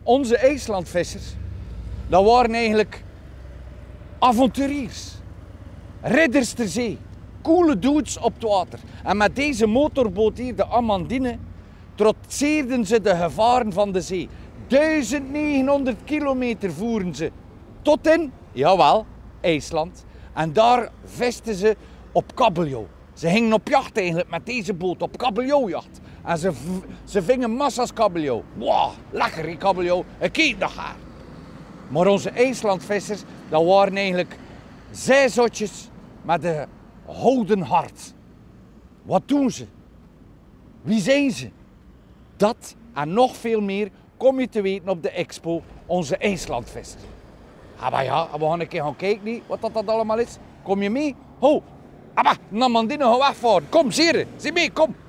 Onze IJslandvissers, dat waren eigenlijk avonturiers. Ridders ter zee. Coole dudes op het water. En met deze motorboot hier, de Amandine, trotseerden ze de gevaren van de zee. 1900 kilometer voeren ze tot in, jawel, IJsland. En daar visten ze op kabeljauw. Ze gingen op jacht eigenlijk met deze boot, op kabeljauwjacht. En ze vingen massa's kabeljauw. Wow, lekker die kabeljauw, ik eet nog haar. Maar onze IJslandvissers, dat waren eigenlijk zeezotjes met een houden hart. Wat doen ze? Wie zijn ze? Dat en nog veel meer kom je te weten op de expo Onze IJslandvissers. Maar ja, we gaan een keer gaan kijken wat dat allemaal is. Kom je mee? Ho! Maar Amandine, ga wegvaren. Kom, zie mee, kom.